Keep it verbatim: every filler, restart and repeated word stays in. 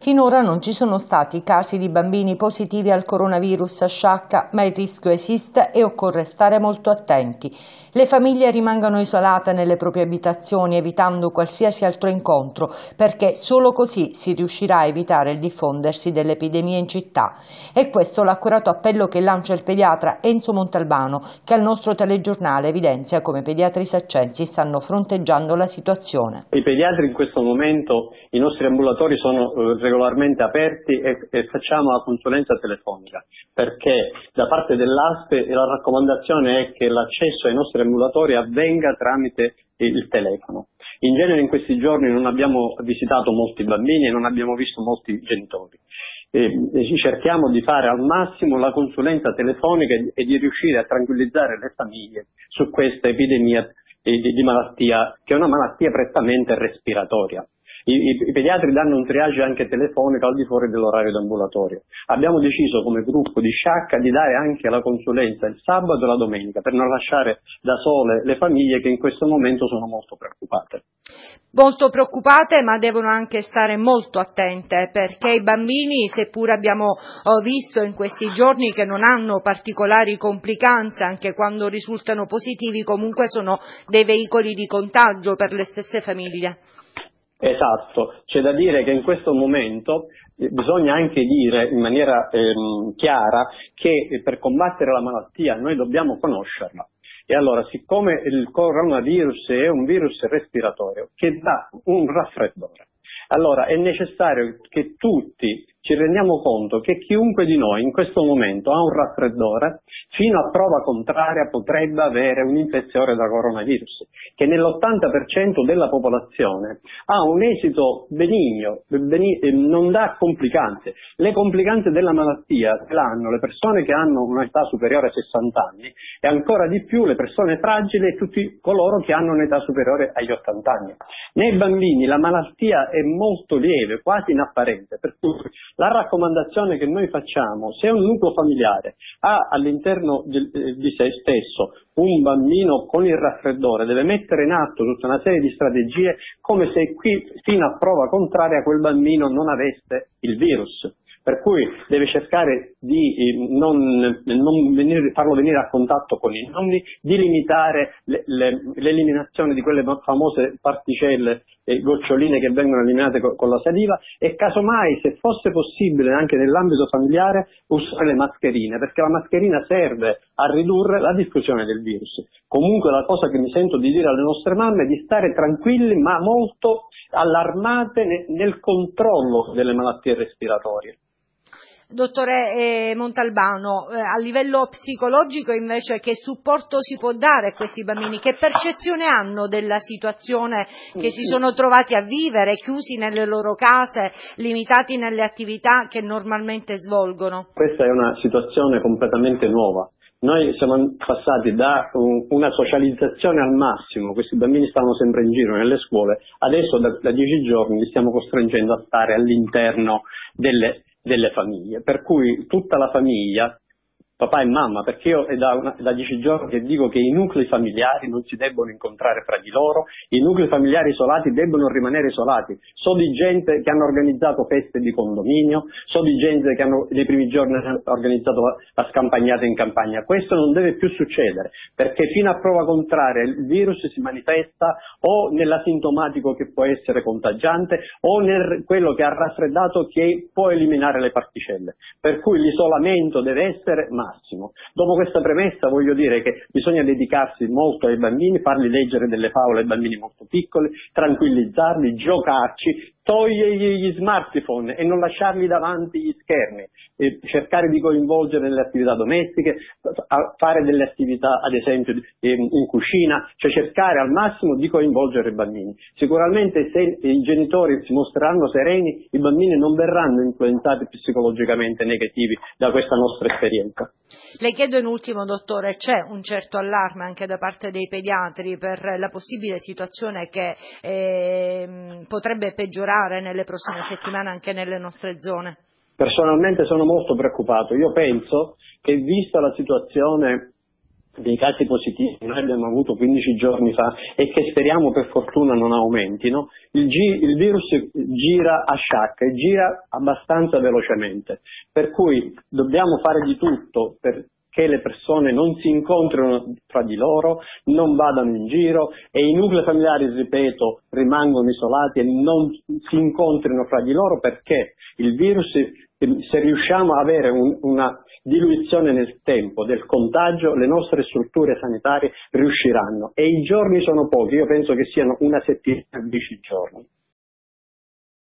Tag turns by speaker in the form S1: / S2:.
S1: Finora non ci sono stati casi di bambini positivi al coronavirus a Sciacca, ma il rischio esiste e occorre stare molto attenti. Le famiglie rimangono isolate nelle proprie abitazioni, evitando qualsiasi altro incontro, perché solo così si riuscirà a evitare il diffondersi dell'epidemia in città. E questo l'accurato appello che lancia il pediatra Enzo Montalbano, che al nostro telegiornale evidenzia come i pediatri saccensi stanno fronteggiando la situazione.
S2: I pediatri in questo momento, i nostri ambulatori sono eh, regolarmente aperti e, e facciamo la consulenza telefonica, perché da parte dell'A S P E la raccomandazione è che l'accesso ai nostri ambulatori avvenga tramite il telefono. In genere in questi giorni non abbiamo visitato molti bambini e non abbiamo visto molti genitori. E, e cerchiamo di fare al massimo la consulenza telefonica e, e di riuscire a tranquillizzare le famiglie su questa epidemia di, di malattia, che è una malattia prettamente respiratoria. I, i, I pediatri danno un triage anche telefonico al di fuori dell'orario d'ambulatorio. Abbiamo deciso come gruppo di Sciacca di dare anche la consulenza il sabato e la domenica per non lasciare da sole le famiglie che in questo momento sono molto preoccupate.
S1: Molto preoccupate, ma devono anche stare molto attente, perché i bambini, seppur abbiamo visto in questi giorni che non hanno particolari complicanze, anche quando risultano positivi, comunque sono dei veicoli di contagio per le stesse famiglie.
S2: Esatto, c'è da dire che in questo momento eh, bisogna anche dire in maniera ehm, chiara che per combattere la malattia noi dobbiamo conoscerla. E allora, siccome il coronavirus è un virus respiratorio che dà un raffreddore, allora è necessario che tutti ci rendiamo conto che chiunque di noi in questo momento ha un raffreddore, fino a prova contraria potrebbe avere un'infezione da coronavirus, che nell'ottanta per cento della popolazione ha un esito benigno, benigno, non dà complicanze. Le complicanze della malattia l'hanno le persone che hanno un'età superiore a sessanta anni e ancora di più le persone fragili e tutti coloro che hanno un'età superiore agli ottanta anni. Nei bambini la malattia è molto lieve, quasi inapparente, per cui la raccomandazione che noi facciamo, se un nucleo familiare ha all'interno di, di sé stesso un bambino con il raffreddore, deve mettere in atto tutta una serie di strategie come se qui fino a prova contraria quel bambino non avesse il virus. Per cui deve cercare di eh, non, non venire, farlo venire a contatto con i nonni, di limitare le, le, l'eliminazione di quelle famose particelle e goccioline che vengono eliminate co- con la saliva e casomai, se fosse possibile anche nell'ambito familiare, usare le mascherine, perché la mascherina serve a ridurre la diffusione del virus. Comunque la cosa che mi sento di dire alle nostre mamme è di stare tranquilli ma molto allarmate ne- nel controllo delle malattie respiratorie.
S1: Dottore eh, Montalbano, eh, a livello psicologico invece che supporto si può dare a questi bambini? Che percezione hanno della situazione che si sono trovati a vivere, chiusi nelle loro case, limitati nelle attività che normalmente svolgono?
S2: Questa è una situazione completamente nuova. Noi siamo passati da un, una socializzazione al massimo, questi bambini stavano sempre in giro nelle scuole, adesso da, da dieci giorni li stiamo costringendo a stare all'interno delle delle famiglie, per cui tutta la famiglia, papà e mamma, perché io è da, una, da dieci giorni che dico che i nuclei familiari non si debbono incontrare fra di loro, i nuclei familiari isolati debbono rimanere isolati. So di gente che hanno organizzato feste di condominio, so di gente che hanno nei primi giorni hanno organizzato la, la scampagnata in campagna. Questo non deve più succedere, perché fino a prova contraria il virus si manifesta o nell'asintomatico che può essere contagiante o nel quello che ha raffreddato che può eliminare le particelle. Per cui l'isolamento deve essere massimo. Dopo questa premessa voglio dire che bisogna dedicarsi molto ai bambini, farli leggere delle favole ai bambini molto piccoli, tranquillizzarli, giocarci, togliergli gli smartphone e non lasciarli davanti gli schermi, e cercare di coinvolgere nelle attività domestiche, fare delle attività ad esempio in cucina, cioè cercare al massimo di coinvolgere i bambini. Sicuramente se i genitori si mostreranno sereni, i bambini non verranno influenzati psicologicamente negativi da questa nostra esperienza.
S1: Le chiedo in ultimo, dottore, c'è un certo allarme anche da parte dei pediatri per la possibile situazione che eh, potrebbe peggiorare nelle prossime settimane anche nelle nostre zone?
S2: Personalmente sono molto preoccupato. Io penso che, vista la situazione dei casi positivi che noi abbiamo avuto quindici giorni fa e che speriamo per fortuna non aumentino, il, gi- il virus gira a sciacca e gira abbastanza velocemente, per cui dobbiamo fare di tutto perché le persone non si incontrino tra di loro, non vadano in giro e i nuclei familiari, ripeto, rimangono isolati e non si incontrino fra di loro, perché il virus, se riusciamo ad avere un, una diluizione nel tempo del contagio, le nostre strutture sanitarie riusciranno, e i giorni sono pochi, io penso che siano una settimana, dieci giorni.